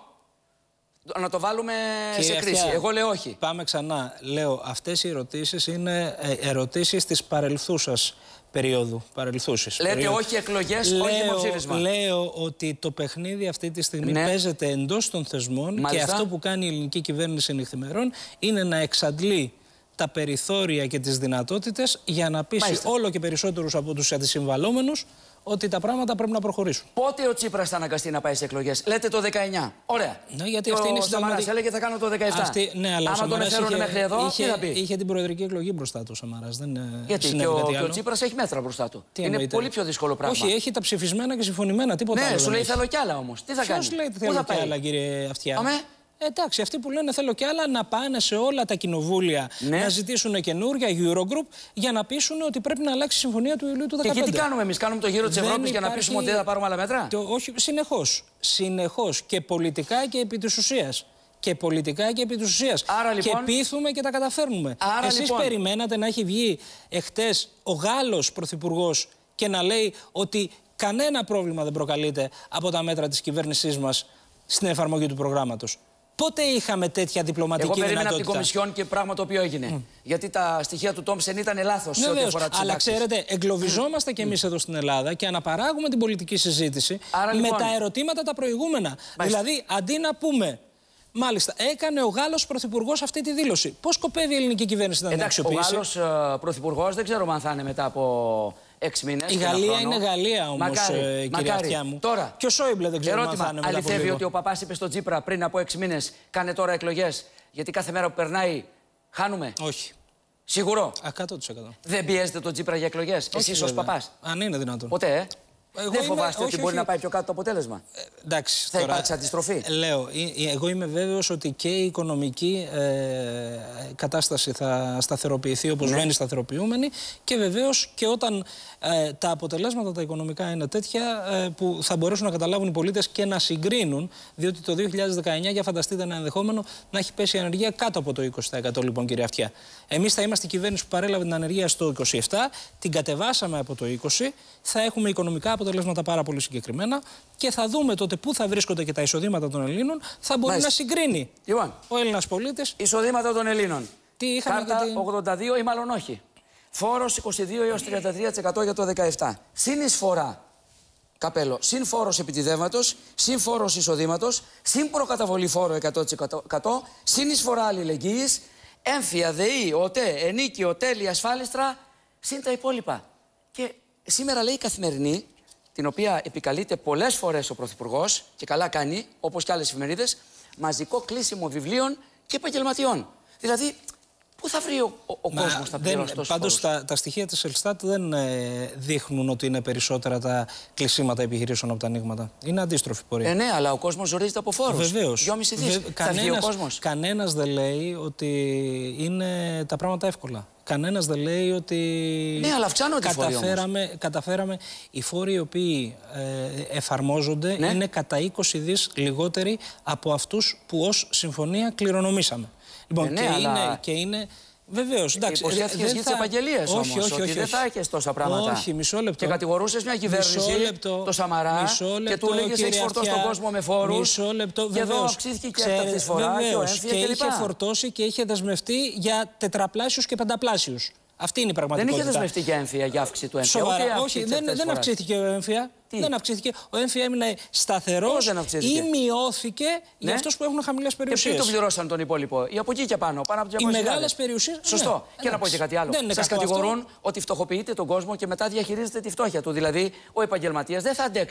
Να το βάλουμε Κύριε σε κρίση. Αυτιά, εγώ λέω όχι. Πάμε ξανά. Λέω, αυτές οι ερωτήσεις είναι ερωτήσεις της παρελθούσας περίοδου. Παρελθούσης. Λέτε περίοδου. όχι εκλογές, λέω, όχι δημοψήφισμα. Λέω ότι το παιχνίδι αυτή τη στιγμή ναι. παίζεται εντός των θεσμών. Μάλιστα. Και αυτό που κάνει η ελληνική κυβέρνηση νυχθημερών είναι να εξαντλεί τα περιθώρια και τις δυνατότητες για να πείσει Μάλιστα. όλο και περισσότερους από τους αντισυμβαλόμενους ότι τα πράγματα πρέπει να προχωρήσουν. Πότε ο Τσίπρας θα αναγκαστεί να πάει σε εκλογές? Λέτε το δεκαεννιά. Ωραία. Ναι, γιατί αυτή είναι η Σαμαράς έλεγε θα κάνω το δεκαεπτά. Αυτή, ναι, αλλά άμα τον εφέρουν μέχρι εδώ, είχε, τι θα πει? Είχε την προεδρική εκλογή μπροστά του ο Σαμαράς. Δεν γιατί και ο, και ο Τσίπρας έχει μέτρα μπροστά του. Τι είναι εννοείται? Πολύ πιο δύσκολο πράγμα. Όχι, έχει τα ψηφισμένα και συμφωνημένα. Τίποτα ναι, άλλο. σου λέει θέλω κι άλλα όμως. Τι θα κάνει? Ποιος λέει θέλω κι άλλα, κύριε Αυτιά? Αμέ. Εντάξει, αυτοί που λένε θέλω κι άλλα να πάνε σε όλα τα κοινοβούλια ναι. να ζητήσουν καινούρια Eurogroup για να πείσουν ότι πρέπει να αλλάξει η συμφωνία του Ιουλίου του δεκαπέντε. Και εκεί τι κάνουμε εμείς? Κάνουμε το γύρο της Ευρώπης για να πείσουμε ότι δεν θα πάρουμε άλλα μέτρα? Το, όχι, συνεχώς. Συνεχώς. Και πολιτικά και επί της ουσίας. Και πολιτικά και επί της ουσίας. Άρα, λοιπόν... Και πείθουμε και τα καταφέρνουμε. Άρα, Εσείς λοιπόν... περιμένατε να έχει βγει εχθές ο Γάλλος πρωθυπουργός και να λέει ότι κανένα πρόβλημα δεν προκαλείται από τα μέτρα της κυβέρνησής μας στην εφαρμογή του προγράμματος? Πότε είχαμε τέτοια διπλωματική Εγώ δυνατότητα? Εγώ περίμενα από την Κομισιόν και πράγμα το οποίο έγινε. Mm. Γιατί τα στοιχεία του Τόμψεν ήταν λάθος σε ό,τι αφορά τις αλλά ξέρετε, εγκλωβιζόμαστε mm. κι εμείς mm. εδώ στην Ελλάδα και αναπαράγουμε την πολιτική συζήτηση Άρα, λοιπόν... με τα ερωτήματα τα προηγούμενα. Μάλιστα. Δηλαδή, αντί να πούμε, μάλιστα, έκανε ο Γάλλος πρωθυπουργός αυτή τη δήλωση. Πώς σκοπεύει η ελληνική κυβέρνηση να την αξιοποιήσει? Ο Γάλλος uh, πρωθυπουργός δεν ξέρω αν θα είναι μετά από έξι μήνες. Η Γαλλία είναι Γαλλία όμως, μακάρι, ε, κύριε μακάρι. Αυτιά μου. Τώρα, και ο Σόιμπλε δεν ξέρω ερώτημα, αν θα είναι μετά. Αληθεύει ότι ο Παπάς είπε στον Τσίπρα πριν από έξι μήνες κάνε τώρα εκλογές, γιατί κάθε μέρα που περνάει χάνουμε? Όχι. Σίγουρο? εκατό τοις εκατό. Δεν πιέζετε τον Τσίπρα για εκλογές, εσείς ως Παπάς? Αν είναι δυνατόν. Ποτέ, ε? Εγώ δεν φοβάστε είμαι... ότι όχι, μπορεί όχι. να πάει πιο κάτω το αποτέλεσμα? Ε, εντάξει, θα τώρα, υπάρξει αντιστροφή? Λέω, εγώ είμαι βέβαιος ότι και η οικονομική ε, κατάσταση θα σταθεροποιηθεί όπως ναι. βαίνει σταθεροποιούμενη και βεβαίως και όταν ε, τα αποτελέσματα τα οικονομικά είναι τέτοια ε, που θα μπορέσουν να καταλάβουν οι πολίτες και να συγκρίνουν, διότι το δύο χιλιάδες δεκαεννιά, για φανταστείτε ένα ενδεχόμενο, να έχει πέσει η ανεργία κάτω από το είκοσι τοις εκατό, λοιπόν, κύριε Αυτιά. Εμείς θα είμαστε η κυβέρνηση που παρέλαβε την ανεργία στο είκοσι επτά, την κατεβάσαμε από το είκοσι, θα έχουμε οικονομικά αποτελέσματα πάρα πολύ συγκεκριμένα και θα δούμε τότε πού θα βρίσκονται και τα εισοδήματα των Ελλήνων. Θα μπορεί Μάλιστα. να συγκρίνει λοιπόν, ο Έλληνας πολίτης. Εισοδήματα των Ελλήνων. Τι είχαμε? Κάρτα την... ογδόντα δύο ή μάλλον όχι. Φόρος είκοσι δύο έως τριάντα τρία τοις εκατό για το δεκαεπτά. Συνεισφορά, καπέλο, συν φόρος επιτιδεύματος, συν φόρος εισοδήματος, συν προκαταβολή φόρο εκατό τοις εκατό, συνεισφορά αλληλεγγύης, έμφυα, ΔΕΗ, ΟΤΕ, ενίκιο, τέλη, ασφάλιστρα, συν τα υπόλοιπα. Και σήμερα λέει η Καθημερινή, την οποία επικαλείται πολλές φορές ο Πρωθυπουργός και καλά κάνει, όπως και άλλες εφημερίδες, μαζικό κλείσιμο βιβλίων και επαγγελματιών. Δηλαδή, πού θα βρει ο, ο, ο κόσμος να πληρώσει τόσους Πάντως φόρους? τα, τα στοιχεία της Ελστάτ δεν ε, δείχνουν ότι είναι περισσότερα τα κλεισίματα επιχειρήσεων από τα ανοίγματα. Είναι αντίστροφη πορεία. Ε, ναι, αλλά ο κόσμος ζορίζεται από φόρους. Βεβαίως. δυόμισι δις. Βε... Θα βγει ο κόσμος. Κανένας δεν λέει ότι είναι τα πράγματα εύκολα. Κανένας δεν λέει ότι ναι, αλλά αυξάνονται οι φόροι όμως. Καταφέραμε οι φόροι οι οποίοι ε, εφαρμόζονται ναι. είναι κατά είκοσι δις λιγότεροι από αυτούς που ως συμφωνία κληρονομήσαμε. Λοιπόν, ε, ναι, και, αλλά... είναι, και είναι... Βεβαίως, εντάξει. Υποσχέθηκες για τις επαγγελίες όμως, όχι, όχι, ότι όχι, δεν θα έχεις τόσα πράγματα. Όχι, μισό λεπτό. Και κατηγορούσες μια κυβέρνηση, το Σαμαρά, και του έλεγες έχεις φορτώσει τον κόσμο με φόρους. Μισό λεπτό, και εδώ αυξήθηκε και αυτή τη φορά και ο έμφυα και, και είχε φορτώσει και είχε δεσμευτεί για τετραπλάσιους και πενταπλάσιους. Αυτή είναι η πραγματικότητα. Δεν είχε δεσμευτεί για έμφυα, για αύξηση του έμφυα. Σοβαρά, όχι, δεν, δεν αυξήθηκε ο έμφυα. Τι? Δεν αυξήθηκε. Ο έμφυα έμεινε σταθερός ή μειώθηκε ναι. για αυτούς που έχουν χαμηλές περιουσίες. Και ποιοι το πληρώσαν τον υπόλοιπο? Ή από εκεί και πάνω, πάνω από τις διακόσιες χιλιάδες. Οι μεγάλες περιουσίες. Σωστό. Ναι. Και να πω και κάτι άλλο. Σας κατηγορούν αυτό. ότι φτωχοποιείτε τον κόσμο και μετά διαχειρίζετε τη φτώχεια του. Δηλαδή, ο επαγγελματίας δεν θα αντέξει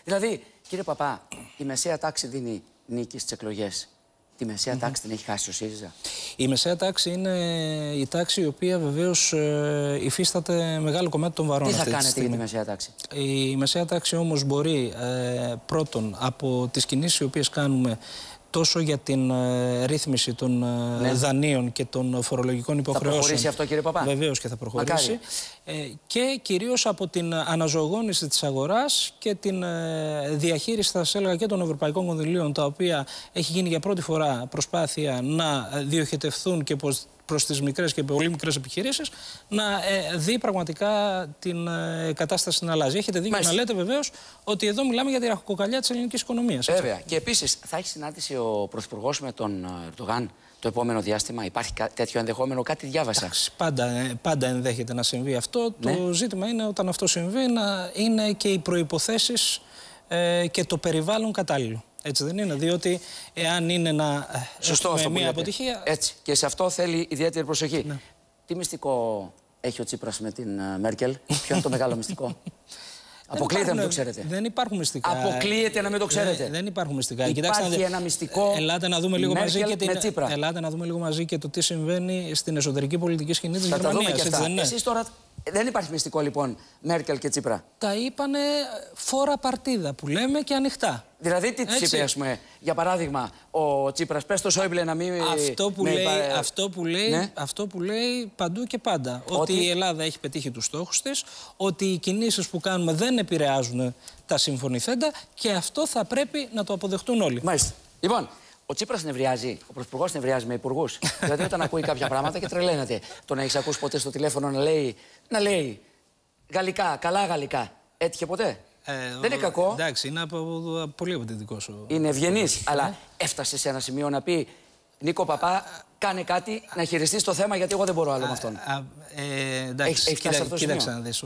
Δηλαδή, κύριε Παπά, η μεσαία τάξη δίνει νίκη στις εκλογές. Τη μεσαία Mm-hmm. τάξη την έχει χάσει ο ΣΥΡΙΖΑ. Η μεσαία τάξη είναι η τάξη η οποία βεβαίως ε, υφίσταται μεγάλο κομμάτι των βαρών. Τι θα αυτή κάνετε τη στιγμή. για τη μεσαία τάξη? Η μεσαία τάξη όμως μπορεί ε, πρώτον από τις κινήσεις οι οποίες κάνουμε τόσο για την ε, ρύθμιση των ε, ναι. δανείων και των φορολογικών υποχρεώσεων. Θα προχωρήσει αυτό, κύριε Παπά? Βεβαίως και θα προχωρήσει. Ε, και κυρίως από την αναζωογόνηση της αγοράς και την ε, διαχείριση, θα σας έλεγα, και των ευρωπαϊκών κονδυλίων, τα οποία έχει γίνει για πρώτη φορά προσπάθεια να διοχετευθούν και προς, προς τις μικρές και πολύ μικρές επιχειρήσεις, να ε, δει πραγματικά την ε, κατάσταση να αλλάζει. Έχετε δίκιο να λέτε βεβαίως ότι εδώ μιλάμε για τη ραχοκοκαλιά της ελληνικής οικονομίας. Βέβαια. Και επίσης, θα έχει συνάντηση ο Πρωθυπουργός με τον Ερντογάν το επόμενο διάστημα? Υπάρχει τέτοιο ενδεχόμενο? Κάτι διάβασα. Εντάξει, πάντα, πάντα ενδέχεται να συμβεί αυτό. Ναι. Το ζήτημα είναι όταν αυτό συμβεί να είναι και οι προϋποθέσεις ε, και το περιβάλλον κατάλληλο. Έτσι δεν είναι? Διότι εάν είναι να Σωστό έχουμε αυτό μια λέτε. αποτυχία... Έτσι. Και σε αυτό θέλει ιδιαίτερη προσοχή. Ναι. Τι μυστικό έχει ο Τσίπρας με την Μέρκελ? Ποιο είναι το μεγάλο μυστικό? Αποκλείεται να μην το ξέρετε. Δεν υπάρχουν μυστικά. Αποκλείεται να μην το ξέρετε. Δεν, δεν υπάρχουν μυστικά. Υπάρχει Κοιτάξτε, ένα μυστικό. Ελάτε να δούμε λίγο μαζί και την... Τσίπρα. Ελάτε να δούμε λίγο μαζί και το τι συμβαίνει στην εσωτερική πολιτική σκηνή της Γερμανίας. Εσείς τώρα δεν υπάρχει μυστικό λοιπόν Μέρκελ και Τσίπρα? Τα είπανε φόρα παρτίδα που λέμε και ανοιχτά. Δηλαδή τι της είπε, ας πούμε, για παράδειγμα, ο Τσίπρας? Πες το Σόιμπλε να μην... Αυτό που, λέει, υπα... αυτό, που λέει, ναι. αυτό που λέει παντού και πάντα. Ότι... ότι η Ελλάδα έχει πετύχει τους στόχους της, ότι οι κινήσεις που κάνουμε δεν επηρεάζουν τα συμφωνηθέντα και αυτό θα πρέπει να το αποδεχτούν όλοι. Μάλιστα. Λοιπόν, ο Τσίπρας νευριάζει, ο Πρωθυπουργός νευριάζει με υπουργούς. Δηλαδή όταν ακούει κάποια πράγματα και τρελαίνεται. Τον έχεις ακούσει ποτέ στο τηλέφωνο να λέει, να λέει γαλλικά, καλά γαλλικά? Έτυχε ποτέ? Ε, δεν είναι κακό. Εντάξει, είναι από, από, πολύ αποτελεσματικός. Είναι ευγενής, αλλά έφτασε σε ένα σημείο να πει Νίκο Παπά, κάνε κάτι να χειριστείς το θέμα, γιατί εγώ δεν μπορώ άλλο με αυτόν. Α, ε, εντάξει, έχει, έχει κοίτα, κοίταξε να δεις. Ο,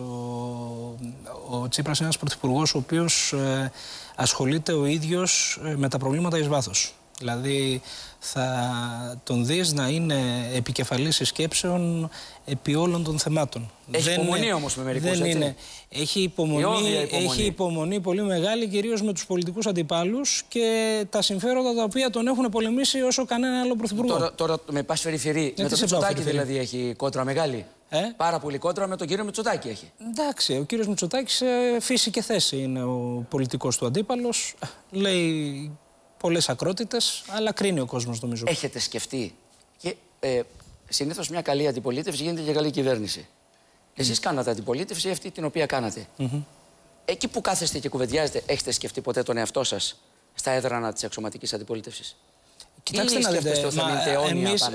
ο Τσίπρας είναι ένας πρωθυπουργός ο οποίος ε, ασχολείται ο ίδιος ε, με τα προβλήματα εις βάθος. Δηλαδή θα τον δεις να είναι επικεφαλής σκέψεων επί όλων των θεμάτων. Έχει δεν υπομονή είναι, όμως με μερικούς, δεν έτσι. Είναι. Έχει, υπομονή, υπομονή. έχει υπομονή πολύ μεγάλη, κυρίως με τους πολιτικούς αντιπάλους και τα συμφέροντα τα οποία τον έχουν πολεμήσει όσο κανένα άλλο πρωθυπουργό. Τώρα, τώρα με πας φερифερή, με τον Μητσοτάκη δηλαδή έχει κόντρα μεγάλη. Ε? Πάρα πολύ κόντρα με τον κύριο Μητσοτάκη έχει. Εντάξει, ο κύριος Μητσοτάκης φύση και θέση είναι ο πολιτικός του αντίπαλος. Λέει πολλές ακρότητες, αλλά κρίνει ο κόσμος, νομίζω. Έχετε σκεφτεί? Και ε, συνήθως μια καλή αντιπολίτευση γίνεται και καλή κυβέρνηση. Εσείς mm. κάνατε αντιπολίτευση αυτή την οποία κάνατε. Mm-hmm. Εκεί που κάθεστε και κουβεντιάζετε, έχετε σκεφτεί ποτέ τον εαυτό σας στα έδρανα της αξιωματικής αντιπολίτευσης? Κοιτάξτε να δείτε, μα, εμείς,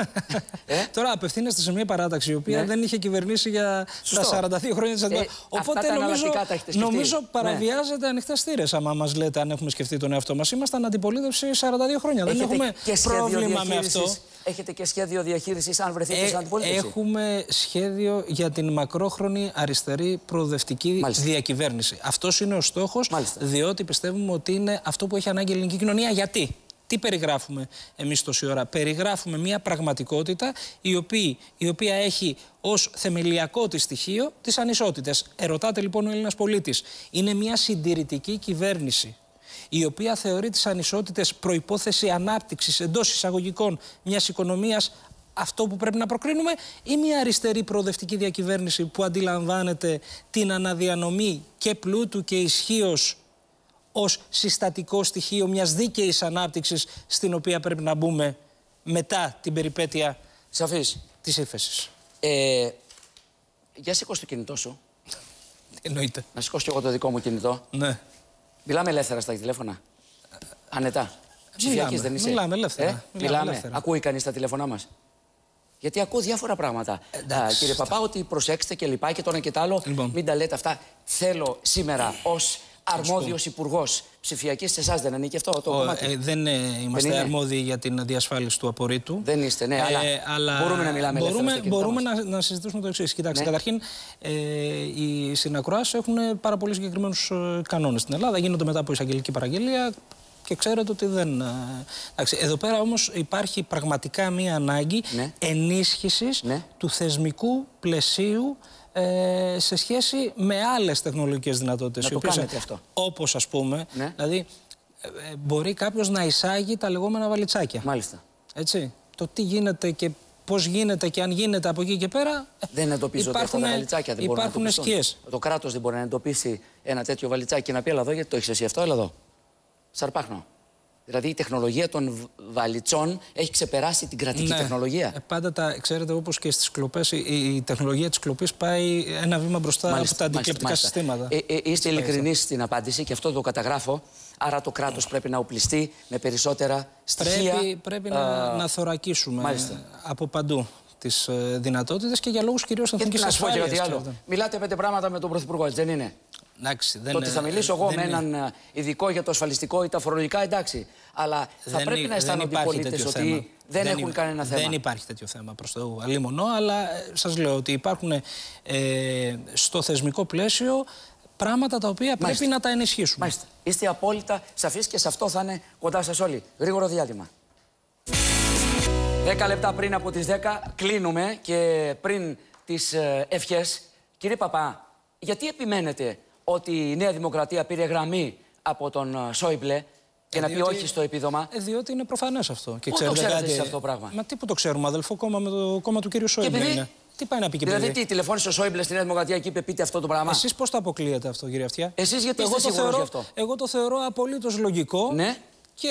ε? τώρα απευθύνεστε σε μια παράταξη η οποία ναι. δεν είχε κυβερνήσει για Σωστό. τα σαράντα δύο χρόνια της αντιπολίτευσης. Ε, Οπότε νομίζω, νομίζω παραβιάζετε ναι. ανοιχτές θύρες άμα μας λέτε αν έχουμε σκεφτεί τον εαυτό μας. Ήμασταν αντιπολίτευση σαράντα δύο χρόνια. Έχετε δεν έχουμε πρόβλημα με αυτό. Έχετε και σχέδιο διαχείρισης αν βρεθείτε ε, στην αντιπολίτευση? Έχουμε σχέδιο για την μακρόχρονη αριστερή προοδευτική Μάλιστα. διακυβέρνηση. Αυτός είναι ο στόχος, Μάλιστα. διότι πιστεύουμε ότι είναι αυτό που έχει ανάγκη η ελληνική κοινωνία. Γιατί? Τι περιγράφουμε εμείς τόση ώρα? Περιγράφουμε μια πραγματικότητα η οποία, η οποία έχει ως θεμελιακό της στοιχείο τις ανισότητες. Ερωτάται λοιπόν ο Έλληνας πολίτης. Είναι μια συντηρητική κυβέρνηση η οποία θεωρεί τις ανισότητες προϋπόθεση ανάπτυξης εντός εισαγωγικών μιας οικονομίας, αυτό που πρέπει να προκρίνουμε, ή μια αριστερή προοδευτική διακυβέρνηση που αντιλαμβάνεται την αναδιανομή και πλούτου και ισχύως ως συστατικό στοιχείο μιας δίκαιης ανάπτυξης στην οποία πρέπει να μπούμε μετά την περιπέτεια Σαφής. της ύφεσης. Ε, για σηκώσου το κινητό σου. Εννοείται. Να σηκώσω και εγώ το δικό μου κινητό. Ναι. Μιλάμε ελεύθερα στα τηλέφωνα. Ανετά. Ψηφιακής δεν είσαι? Μιλάμε ελεύθερα. Ε? Μιλάμε μιλάμε. ελεύθερα. Ακούει κανείς τα τηλέφωνά μας? Γιατί ακούω διάφορα πράγματα. Α, κύριε Παπά, ότι προσέξτε και λοιπά και το ένα και το άλλο. Λοιπόν. Μην τα λέτε αυτά. Θέλω σήμερα ως αρμόδιος υπουργός ψηφιακής, σε εσάς δεν ανήκει αυτό το κομμάτι? Ε, δεν ε, είμαστε δεν αρμόδιοι για την διασφάλιση του απορρίτου. Δεν είστε, ναι, ε, αλλά, αλλά μπορούμε να μιλάμε μπορούμε, ελεύθερα. Μπορούμε να, να συζητήσουμε το εξής. Κοιτάξτε, ναι. καταρχήν, ε, οι συνακροάσεις έχουν πάρα πολύ συγκεκριμένους ε, κανόνες στην Ελλάδα. Γίνονται μετά από εισαγγελική παραγγελία. Και ξέρετε ότι δεν... Εντάξει, εδώ πέρα όμως υπάρχει πραγματικά μία ανάγκη ναι. ενίσχυσης ναι. του θεσμικού πλαισίου ε, σε σχέση με άλλες τεχνολογικές δυνατότητες. Να το οποίες, κάνετε αυτό. Όπως ας πούμε, ναι. δηλαδή ε, μπορεί κάποιος να εισάγει τα λεγόμενα βαλιτσάκια. Μάλιστα. Έτσι. Το τι γίνεται και πώς γίνεται και αν γίνεται από εκεί και πέρα. Δεν εντοπίζω ότι αυτά τα βαλιτσάκια δεν μπορούν να εντοπιστούν. Σκιές. Το κράτος δεν μπορεί να εντοπίσει ένα τέτοιο βαλιτσάκι και να πει: έλα εδώ, γιατί το έχεις εσύ αυτό, έλα εδώ. Σαρπάχνω. Δηλαδή η τεχνολογία των βαλιτσών έχει ξεπεράσει την κρατική ναι. τεχνολογία. Ε, πάντα τα ξέρετε, όπως και στις κλοπές, η, η τεχνολογία της κλοπής πάει ένα βήμα μπροστά μάλιστα, από τα αντικλεπτικά μάλιστα, συστήματα. Ε, ε, είστε ειλικρινείς στην απάντηση και αυτό το καταγράφω. Άρα το κράτος πρέπει να οπλιστεί με περισσότερα στοιχεία. Πρέπει, πρέπει α, να, να θωρακίσουμε μάλιστα. από παντού τις ε, δυνατότητες και για λόγους κυρίως εθνικής ασφάλειας. Να σου πω και κάτι άλλο. Μιλάτε πέντε πράγματα με τον Πρωθυπουργό, έτσι δεν είναι? Εντάξει, δεν, το ότι θα μιλήσω εγώ με έναν είναι. ειδικό για το ασφαλιστικό ή τα φορολογικά, εντάξει. Αλλά θα δεν, πρέπει να αισθάνονται οι πολίτες ότι θέμα. δεν, δεν έχουν υ... κανένα θέμα. Δεν υπάρχει τέτοιο θέμα προς το αλίμονο, αλλά σας λέω ότι υπάρχουν ε, στο θεσμικό πλαίσιο πράγματα τα οποία Μάλιστα. πρέπει να τα ενισχύσουμε. Μάλιστα. Είστε απόλυτα σαφείς και σε αυτό θα είναι κοντά σας όλοι. Γρήγορο διάλειμμα. Δέκα λεπτά πριν από τις δέκα κλείνουμε και πριν τις ε, ευχές. Κύριε Παπά, γιατί επιμένετε ότι η Νέα Δημοκρατία πήρε γραμμή από τον Σόιμπλε και ε, να διότι, πει όχι στο επίδομα? Ε, διότι είναι προφανές αυτό. Και πού το ξέρετε κάτι... εσείς αυτό το πράγμα? Μα τι που το ξέρουμε, αδελφό κόμμα με το κόμμα του κύριου Σόιμπλε επειδή... είναι. Τι πάει να πει και δηλαδή, παιδί. τι, τηλεφώνησε ο Σόιμπλε στη Νέα Δημοκρατία και είπε: πείτε αυτό το πράγμα. Εσείς πώς το αποκλείετε αυτό, κύριε Αυτιά? Εσείς γιατί εγώ είστε το σίγουρος θεωρώ, γι' αυτό? Εγώ το θεωρώ απολύτως λογικό ναι. και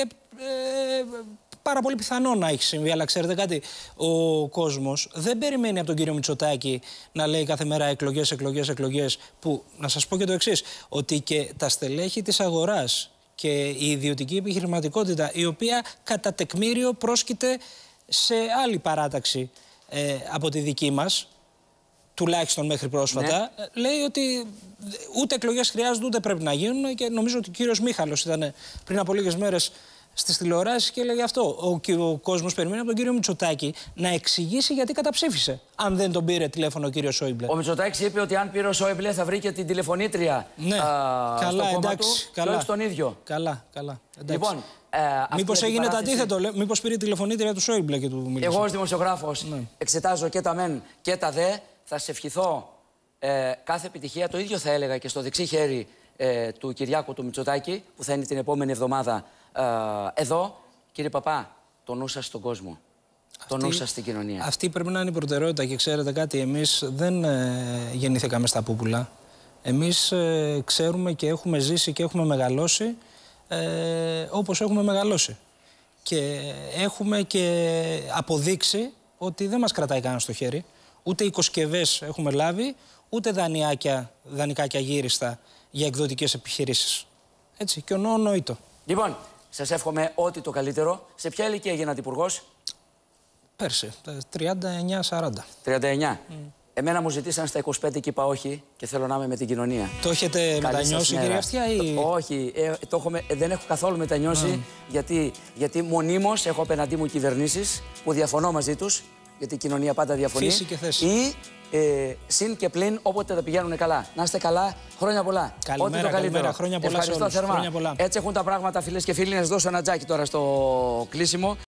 ε, πάρα πολύ πιθανό να έχει συμβεί. Αλλά ξέρετε κάτι, ο κόσμος δεν περιμένει από τον κύριο Μητσοτάκη να λέει κάθε μέρα εκλογές, εκλογές, εκλογές. Που να σας πω και το εξής, ότι και τα στελέχη της αγοράς και η ιδιωτική επιχειρηματικότητα, η οποία κατά τεκμήριο πρόσκειται σε άλλη παράταξη ε, από τη δική μας, τουλάχιστον μέχρι πρόσφατα, ναι. λέει ότι ούτε εκλογές χρειάζονται ούτε πρέπει να γίνουν και νομίζω ότι ο κύριος Μίχαλος ήταν πριν από λίγες μέρες στις τηλεοράσεις και έλεγε αυτό. Ο, ο κόσμος περιμένει από τον κύριο Μητσοτάκη να εξηγήσει γιατί καταψήφισε, αν δεν τον πήρε τηλέφωνο ο κύριος Σόιμπλε. Ο Μητσοτάκης είπε ότι αν πήρε ο Σόιμπλε θα βρει και την τηλεφωνήτρια ναι. α, καλά, στο κόμμα εντάξει, του καλά. και όχι τον ίδιο. Καλά, καλά. Εντάξει. Λοιπόν, ε, μήπως έγινε το αντίθετο, μήπως πήρε τηλεφωνήτρια του Σόιμπλε και του μίλησε. Εγώ ως δημοσιογράφος ναι. εξετάζω και τα μεν και τα δε. Θα σε ευχηθώ ε, κάθε επιτυχία. Το ίδιο θα έλεγα και στο δεξί χέρι ε, του Κυριάκου του Μητσοτάκη, που θα είναι την επόμενη εβδομάδα ε, εδώ. Κύριε Παπά, το νου σας στον κόσμο. Το νου σας στην κοινωνία. Αυτή πρέπει να είναι η προτεραιότητα και ξέρετε κάτι, εμείς δεν ε, γεννηθήκαμε στα πούπουλα. Εμείς ε, ξέρουμε και έχουμε ζήσει και έχουμε μεγαλώσει ε, όπως έχουμε μεγαλώσει. Και έχουμε και αποδείξει ότι δεν μας κρατάει κανένα στο χέρι. Ούτε οικοσκευές έχουμε λάβει, ούτε δανειακά, δανεικάκια γύριστα για εκδοτικές επιχειρήσεις. Έτσι, και ονό νοήτο. Λοιπόν, σας εύχομαι ό,τι το καλύτερο. Σε ποια ηλικία γίνατε υπουργός? Πέρσι, τριάντα εννιά σαράντα. τριάντα εννιά. Mm. Εμένα μου ζητήσαν στα είκοσι πέντε και είπα όχι και θέλω να είμαι με την κοινωνία. Το έχετε μετανιώσει, κύριε Αυτιά, ή... Το, όχι, ε, το έχω, δεν έχω καθόλου μετανιώσει, mm. γιατί, γιατί μονίμως έχω απέναντί μου κυβερνήσεις που διαφωνώ μαζί τους, γιατί η κοινωνία πάντα διαφωνεί. Φύση και θέση. Ή ε, συν και πλην όποτε τα πηγαίνουν καλά. Να είστε καλά, χρόνια πολλά. Καλημέρα, ό,τι το καλύτερο. Καλημέρα, χρόνια πολλά. Ευχαριστώ θερμά. Χρόνια πολλά. Έτσι έχουν τα πράγματα, φίλες και φίλοι. Να σας δώσω ένα τζάκι τώρα στο κλείσιμο.